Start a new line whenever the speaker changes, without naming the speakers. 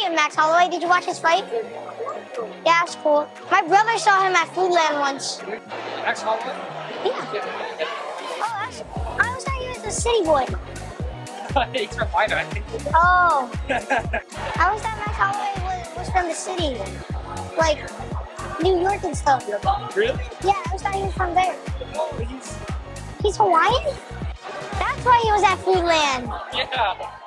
him, Max Holloway. Did you watch his fight? Yeah, it's cool. My brother saw him at Foodland once.
Max Holloway?
Yeah. Oh, I always thought he was a city boy.
He's from China, I think.
Oh. I always thought Max Holloway was from the city. Like, New York and stuff.
Really?
Yeah, I always thought he was from there.
Oh,
He's Hawaiian? That's why he was at Foodland.
yeah.